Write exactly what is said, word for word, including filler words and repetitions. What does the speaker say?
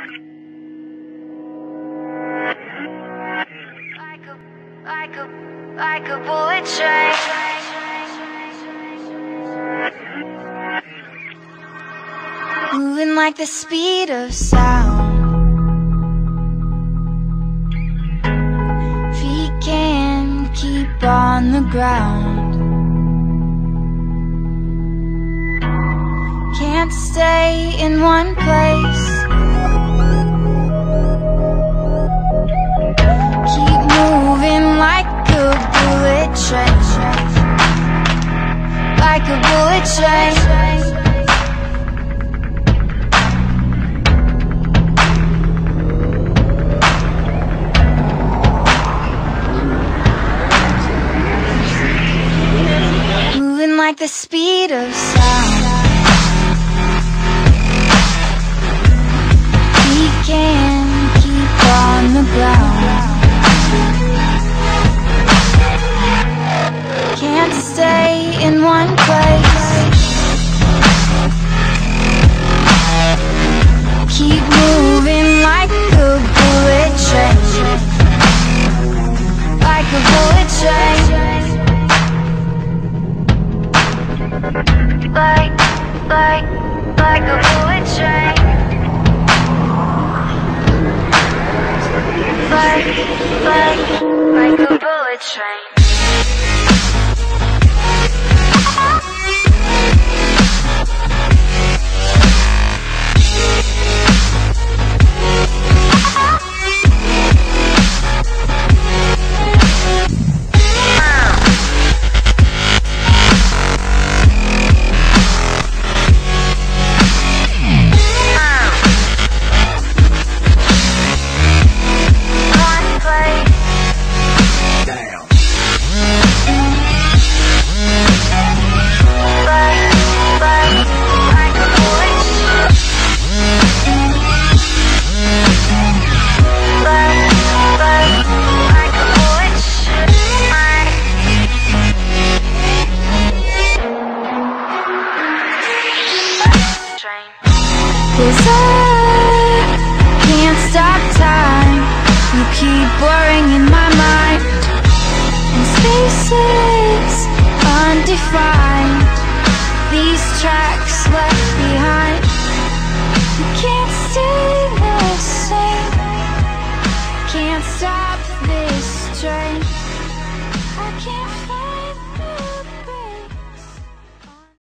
Like a, like a, like a bullet train. Moving like the speed of sound. Feet can't keep on the ground. Can't stay in one place. Keep moving like a bullet train. Like a bullet train. Like the speed of sound. We can keep on the ground. Can't stay in one place. Keep moving like a bullet train. Like a bullet train. Like, like, like a bullet train. Like, like, like a bullet train. Cause I can't stop time. You keep blurring in my mind. And spaces undefined. These tracks left behind. You can't